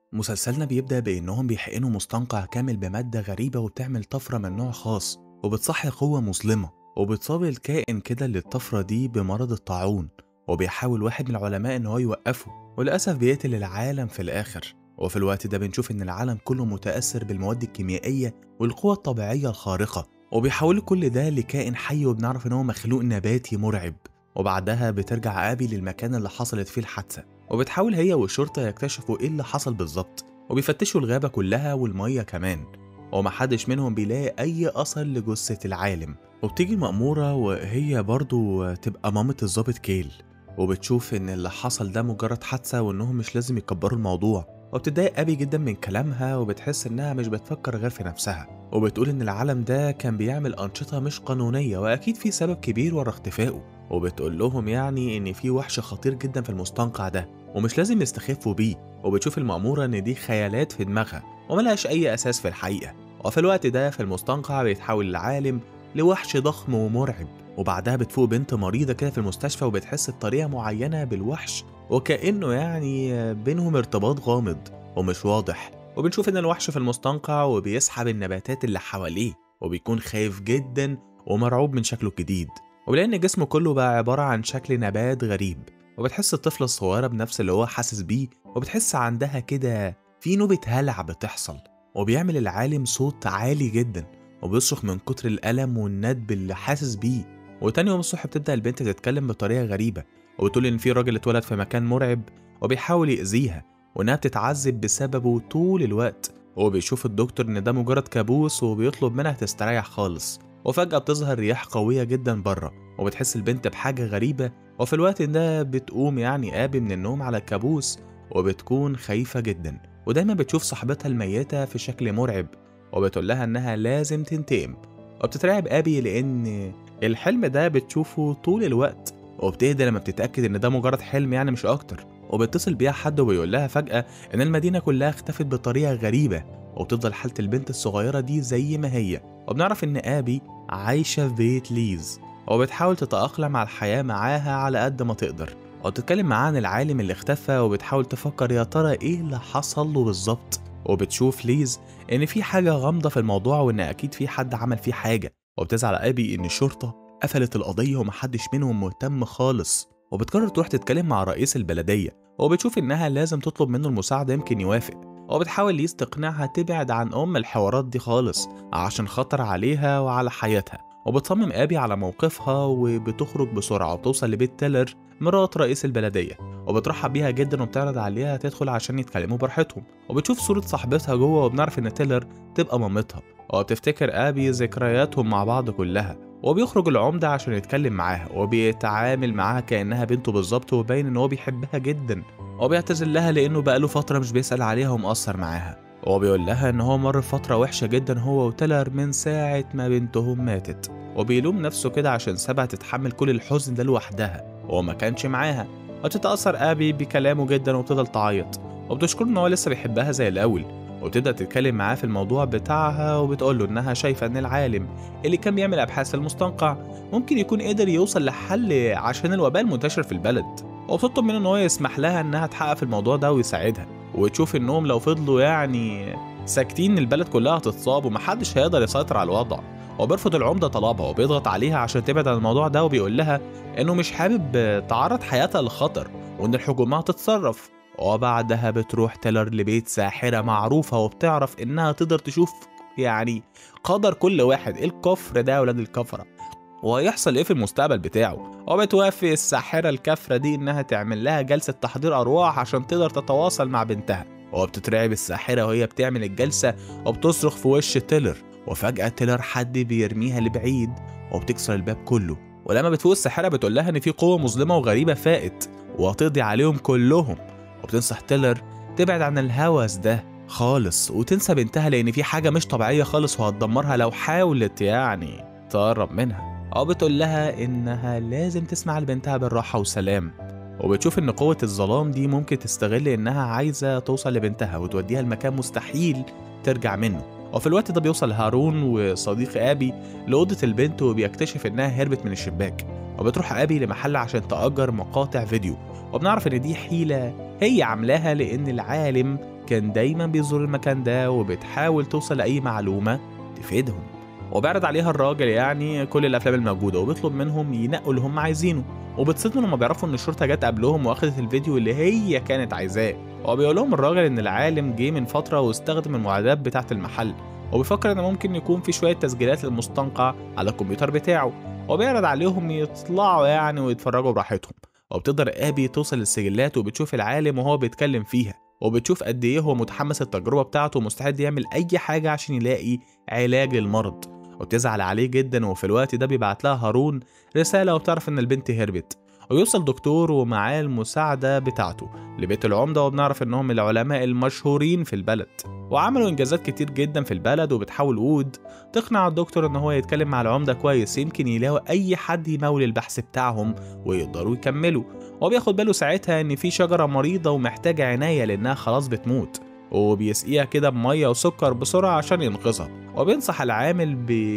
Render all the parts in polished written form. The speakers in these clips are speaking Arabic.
مسلسلنا بيبدأ بإنهم بيحقنوا مستنقع كامل بمادة غريبة وبتعمل طفرة من نوع خاص وبتصحي قوة مظلمة، وبتصاب الكائن كده للطفرة دي بمرض الطاعون، وبيحاول واحد من العلماء إن هو يوقفه، وللأسف بيقتل العالم في الآخر. وفي الوقت ده بنشوف إن العالم كله متأثر بالمواد الكيميائية والقوة الطبيعية الخارقة، وبيحولوا كل ده لكائن حي وبنعرف إن هو مخلوق نباتي مرعب. وبعدها بترجع آبي للمكان اللي حصلت فيه الحادثة، وبتحاول هي والشرطة يكتشفوا ايه اللي حصل بالظبط، وبيفتشوا الغابة كلها والمية كمان، ومحدش منهم بيلاقي أي أثر لجثة العالم. وبتيجي المأمورة وهي برضو تبقى مامة الضابط كيل، وبتشوف إن اللي حصل ده مجرد حادثة وإنهم مش لازم يكبروا الموضوع. وبتضايق أبي جدا من كلامها وبتحس إنها مش بتفكر غير في نفسها، وبتقول إن العالم ده كان بيعمل أنشطة مش قانونية وأكيد في سبب كبير ورا اختفائه. وبتقول لهم يعني إن في وحش خطير جدا في المستنقع ده ومش لازم يستخفوا بيه. وبتشوف المأمورة إن دي خيالات في دماغها وملهاش أي أساس في الحقيقة. وفي الوقت ده في المستنقع بيتحول العالم لوحش ضخم ومرعب، وبعدها بتفوق بنت مريضة كده في المستشفى وبتحس بطريقة معينة بالوحش، وكأنه يعني بينهم ارتباط غامض ومش واضح. وبنشوف إن الوحش في المستنقع وبيسحب النباتات اللي حواليه، وبيكون خايف جدا ومرعوب من شكله الجديد، ولأن جسمه كله بقى عبارة عن شكل نبات غريب. وبتحس الطفلة الصغيرة بنفس اللي هو حاسس بيه، وبتحس عندها كده في نوبة هلع بتحصل. وبيعمل العالم صوت عالي جدا وبيصرخ من كتر الألم والندب اللي حاسس بيه. وتاني يوم الصبح بتبدأ البنت تتكلم بطريقة غريبة، وبتقول إن في راجل اتولد في مكان مرعب وبيحاول يأذيها، وإنها بتتعذب بسببه طول الوقت. وبيشوف الدكتور إن ده مجرد كابوس وبيطلب منها تستريح خالص. وفجأة بتظهر رياح قوية جدا بره، وبتحس البنت بحاجة غريبة. وفي الوقت ده بتقوم يعني آبي من النوم على الكابوس، وبتكون خايفة جدا، ودايما بتشوف صاحبتها الميتة في شكل مرعب، وبتقول لها إنها لازم تنتقم. وبتترعب آبي لأن الحلم ده بتشوفه طول الوقت، وبتهدى لما بتتأكد إن ده مجرد حلم يعني مش أكتر. وبيتصل بيها حد وبيقول لها فجأة إن المدينة كلها اختفت بطريقة غريبة، وبتفضل حالة البنت الصغيرة دي زي ما هي. وبنعرف إن آبي عايشة في بيت ليز، وبتحاول تتأقلم على الحياة معاها على قد ما تقدر، وبتتكلم معاه عن العالم اللي اختفى، وبتحاول تفكر يا ترى ايه اللي حصل له بالظبط. وبتشوف ليز ان في حاجة غامضة في الموضوع وان اكيد في حد عمل فيه حاجة، وبتزعل ابي ان الشرطة قفلت القضية ومحدش منهم مهتم خالص. وبتقرر تروح تتكلم مع رئيس البلدية، وبتشوف انها لازم تطلب منه المساعدة يمكن يوافق. وبتحاول ليز تقنعها تبعد عن الحوارات دي خالص عشان خطر عليها وعلى حياتها. وبتصمم آبي على موقفها وبتخرج بسرعة وبتوصل لبيت تيلر مرات رئيس البلدية، وبترحب بيها جدا وبتعرض عليها تدخل عشان يتكلموا براحتهم. وبتشوف صورة صاحبتها جوه وبنعرف إن تيلر تبقى مامتها، وبتفتكر آبي ذكرياتهم مع بعض كلها. وبيخرج العمدة عشان يتكلم معاها وبيتعامل معاها كأنها بنته بالظبط، وباين إن هو بيحبها جدا. وبيعتذر لها لأنه بقاله فترة مش بيسأل عليها ومقصر معاها، وبيقول لها إن هو مر فترة وحشة جدا هو وتيلر من ساعة ما بنتهم ماتت، وبيلوم نفسه كده عشان سابها تتحمل كل الحزن ده لوحدها وما كانش معاها. وتتأثر آبي بكلامه جدا وبتفضل تعيط، وبتشكره إن هو لسه بيحبها زي الأول. وبتبدأ تتكلم معاه في الموضوع بتاعها، وبتقول له إنها شايفة إن العالم اللي كان بيعمل أبحاث في المستنقع ممكن يكون قدر يوصل لحل عشان الوباء المنتشر في البلد، وبتطلب منه إن هو يسمح لها إنها تحقق في الموضوع ده ويساعدها. وتشوف إنهم لو فضلوا يعني ساكتين البلد كلها هتتصاب ومحدش هيقدر يسيطر على الوضع. وبيرفض العمدة طلبها وبيضغط عليها عشان تبعد عن الموضوع ده، وبيقول لها إنه مش حابب تعرض حياتها للخطر وإن الحكومة هتتصرف. وبعدها بتروح تيلر لبيت ساحرة معروفة وبتعرف إنها تقدر تشوف يعني قدر كل واحد، إيه الكفر ده يا ولاد الكفرة وهيحصل إيه في المستقبل بتاعه. وبتوافق الساحرة الكافرة دي إنها تعمل لها جلسة تحضير أرواح عشان تقدر تتواصل مع بنتها. وبتترعب الساحرة وهي بتعمل الجلسة وبتصرخ في وش تيلر، وفجأة تيلر حد بيرميها لبعيد وبتكسر الباب كله. ولما بتفوق الساحرة بتقول لها إن في قوة مظلمة وغريبة فائت وهتقضي عليهم كلهم، وبتنصح تيلر تبعد عن الهوس ده خالص وتنسى بنتها لأن في حاجة مش طبيعية خالص وهتدمرها لو حاولت يعني تقرب منها. أو بتقول لها إنها لازم تسمع لبنتها بالراحة وسلام. وبتشوف إن قوة الظلام دي ممكن تستغل إنها عايزة توصل لبنتها وتوديها لمكان مستحيل ترجع منه. وفي الوقت ده بيوصل هارون وصديق آبي لأوضة البنت وبيكتشف إنها هربت من الشباك، وبتروح آبي لمحل عشان تأجر مقاطع فيديو، وبنعرف إن دي حيلة هي عاملاها لأن العالم كان دايما بيزور المكان ده وبتحاول توصل لأي معلومة تفيدهم، وبيعرض عليها الراجل يعني كل الأفلام الموجودة وبيطلب منهم ينقوا اللي هم عايزينه، وبتصدموا لما بيعرفوا إن الشرطة جت قبلهم وأخدت الفيديو اللي هي كانت عايزاه. وبيقول لهم الراجل إن العالم جه من فترة واستخدم المعدات بتاعة المحل، وبيفكر إن ممكن يكون في شوية تسجيلات للمستنقع على الكمبيوتر بتاعه، وبيعرض عليهم يطلعوا يعني ويتفرجوا براحتهم. وبتقدر آبي توصل للسجلات وبتشوف العالم وهو بيتكلم فيها، وبتشوف قد إيه هو متحمس التجربة بتاعته ومستعد يعمل أي حاجة عشان يلاقي علاج للمرض، وبتزعل عليه جدا. وفي الوقت ده بيبعت لها هارون رسالة وبتعرف إن البنت هربت، ويوصل دكتور ومعاه المساعدة بتاعته لبيت العمدة، وبنعرف إنهم من العلماء المشهورين في البلد وعملوا إنجازات كتير جدا في البلد. وبتحاول وود تقنع الدكتور إن هو يتكلم مع العمدة كويس، يمكن يلاقوا أي حد يمول البحث بتاعهم ويقدروا يكملوا. وبياخد باله ساعتها إن في شجرة مريضة ومحتاجة عناية لأنها خلاص بتموت، وبيسقيها كده بمية وسكر بسرعة عشان ينقذها، وبينصح العامل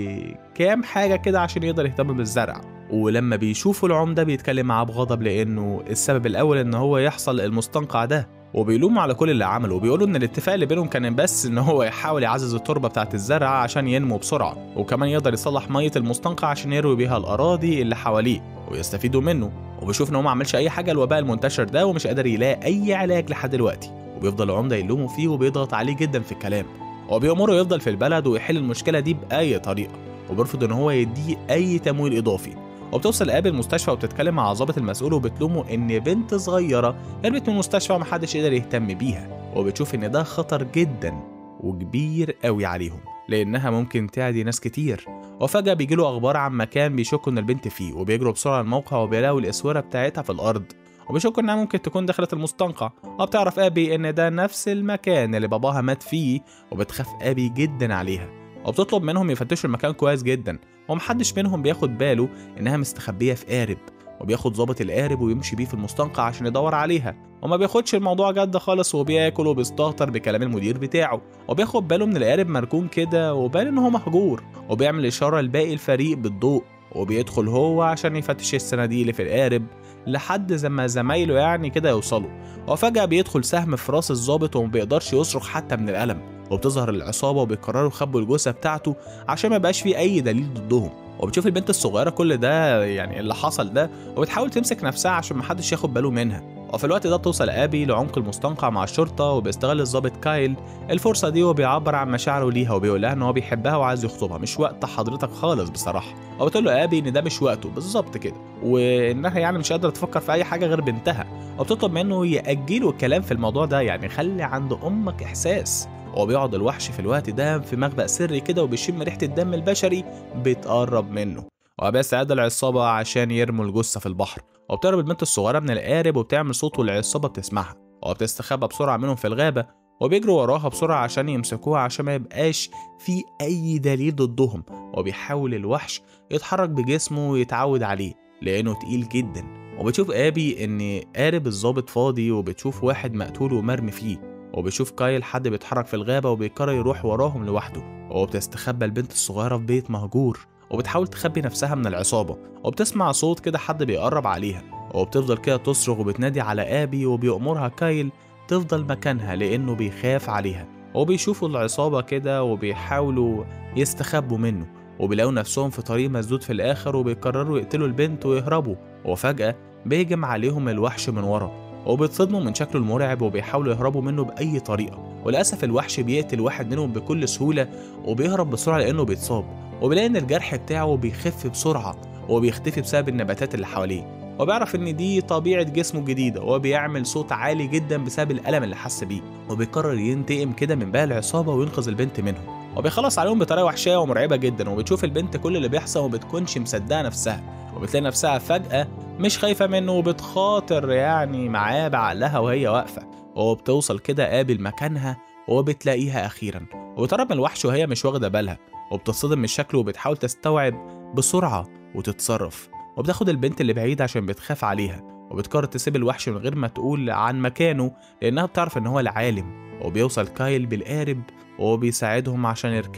بكام حاجة كده عشان يقدر يهتم بالزرع. ولما بيشوفوا العمدة بيتكلم معاه بغضب لأنه السبب الأول إن هو يحصل المستنقع ده، وبيلوموا على كل اللي عمله، وبيقولوا إن الاتفاق اللي بينهم كان بس إن هو يحاول يعزز التربة بتاعة الزرع عشان ينمو بسرعة، وكمان يقدر يصلح مية المستنقع عشان يروي بيها الأراضي اللي حواليه ويستفيدوا منه. وبيشوف إن هو ما عملش أي حاجة الوباء المنتشر ده ومش قادر يلاقي أي علاج لحد دلوقتي، وبيفضل العمدة يلوموا فيه وبيضغط عليه جدا في الكلام، وبيأمره يفضل في البلد ويحل المشكلة دي بأي طريقة، وبيرفض إن هو يديه أي تمويل إضافي. وبتوصل آبي المستشفى وبتتكلم مع الضابط المسؤول وبتلومه إن بنت صغيرة هربت من المستشفى ومحدش قدر يهتم بيها، وبتشوف إن ده خطر جدا وكبير قوي عليهم لأنها ممكن تعدي ناس كتير. وفجأة بيجيله أخبار عن مكان بيشكوا إن البنت فيه، وبيجروا بسرعة الموقع وبيلاقوا الأسورة بتاعتها في الأرض، وبيشكوا إنها ممكن تكون دخلت المستنقع. وبتعرف آبي إن ده نفس المكان اللي باباها مات فيه، وبتخاف آبي جدا عليها، وبتطلب منهم يفتشوا المكان كويس جدا، ومحدش منهم بياخد باله إنها مستخبية في قارب. وبياخد ضابط القارب ويمشي بيه في المستنقع عشان يدور عليها، وما بياخدش الموضوع جد خالص، وبياكل وبيستهتر بكلام المدير بتاعه. وبياخد باله من القارب مركون كده وبان إن هو مهجور، وبيعمل إشارة لباقي الفريق بالضوء، وبيدخل هو عشان يفتش الصناديق اللي في القارب لحد زما زمايله يعني كده يوصلوا. وفجأة بيدخل سهم في راس الضابط وما بيقدرش يصرخ حتى من الألم، وبتظهر العصابة وبيقرروا يخبوا الجثة بتاعته عشان ما يبقاش فيه أي دليل ضدهم. وبتشوف البنت الصغيرة كل ده يعني اللي حصل ده، وبتحاول تمسك نفسها عشان محدش ياخد باله منها. وفي الوقت ده بتوصل آبي لعمق المستنقع مع الشرطة، وبيستغل الضابط كايل الفرصة دي وبيعبر عن مشاعره ليها، وبيقول لها ان هو بيحبها وعايز يخطبها، مش وقت حضرتك خالص بصراحة. وبتقول له آبي ان ده مش وقته بالظبط كده، وانها يعني مش قادرة تفكر في اي حاجة غير بنتها، وبتطلب منه يأجلوا الكلام في الموضوع ده، يعني خلي عند امك احساس. وبيقعد الوحش في الوقت ده في مخبأ سري كده وبيشم ريحة الدم البشري بتقرب منه، وبيستعد العصابة عشان يرموا الجثة في البحر. وبتهرب البنت الصغيرة من القارب وبتعمل صوت والعصابة بتسمعها، وبتستخبى بسرعة منهم في الغابة، وبيجروا وراها بسرعة عشان يمسكوها عشان ما يبقاش في أي دليل ضدهم. وبيحاول الوحش يتحرك بجسمه ويتعود عليه لأنه تقيل جدا. وبتشوف آبي إن قارب الضابط فاضي، وبتشوف واحد مقتول ومرمي فيه، وبيشوف كايل حد بيتحرك في الغابة وبيقرر يروح وراهم لوحده. وبتستخبى البنت الصغيرة في بيت مهجور، وبتحاول تخبي نفسها من العصابة، وبتسمع صوت كده حد بيقرب عليها، وبتفضل كده تصرخ وبتنادي على آبي، وبيأمرها كايل تفضل مكانها لأنه بيخاف عليها. وبيشوفوا العصابة كده وبيحاولوا يستخبوا منه، وبيلاقوا نفسهم في طريق مسدود في الآخر، وبيقرروا يقتلوا البنت ويهربوا. وفجأة بيهجم عليهم الوحش من ورا، وبيتصدموا من شكله المرعب وبيحاولوا يهربوا منه بأي طريقة. وللأسف الوحش بيقتل واحد منهم بكل سهولة وبيهرب بسرعة لأنه بيتصاب، وبيلاقي إن الجرح بتاعه بيخف بسرعة وبيختفي بسبب النباتات اللي حواليه. وبيعرف إن دي طبيعة جسمه الجديدة، وبيعمل صوت عالي جدا بسبب الألم اللي حس بيه، وبيقرر ينتقم كده من باقي العصابة وينقذ البنت منهم، وبيخلص عليهم بطريقة وحشية ومرعبة جدا. وبتشوف البنت كل اللي بيحصل وبتكونش مصدقة نفسها، وبتلاقي نفسها فجأة مش خايفة منه وبتخاطر يعني معاه بعقلها وهي واقفة. وبتوصل كده قابل مكانها وبتلاقيها أخيرا، وبتقرب من الوحش وهي مش واخدة بالها، وبتصدم من شكله وبتحاول تستوعب بسرعة وتتصرف، وبتاخد البنت اللي بعيد عشان بتخاف عليها، وبتقرر تسيب الوحش من غير ما تقول عن مكانه لأنها بتعرف إن هو العالم. وبيوصل كايل بالقارب وبيساعدهم عشان يركبوا،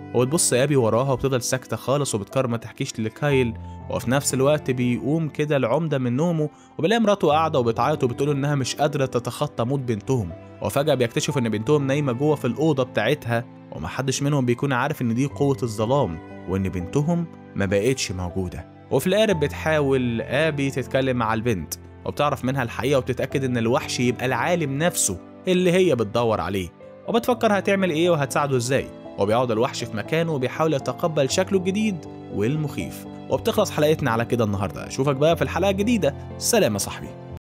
وبتبص ابي وراها وبتفضل ساكته خالص وبتقرر ما تحكيش لكايل. وفي نفس الوقت بيقوم كده العمده من نومه وبيلاقي مراته قاعده وبتعيط وبتقول انها مش قادره تتخطى موت بنتهم. وفجاه بيكتشف ان بنتهم نايمه جوه في الاوضه بتاعتها، ومحدش منهم بيكون عارف ان دي قوه الظلام وان بنتهم ما بقتش موجوده. وفي القارب بتحاول ابي تتكلم مع البنت وبتعرف منها الحقيقه وبتتاكد ان الوحش يبقى العالم نفسه اللي هي بتدور عليه، وبتفكر هتعمل ايه وهتساعده ازاي. وبيقعد الوحش في مكانه وبيحاول يتقبل شكله الجديد والمخيف. وبتخلص حلقتنا على كده النهارده، اشوفك بقى في الحلقه الجديده. سلام يا صاحبي.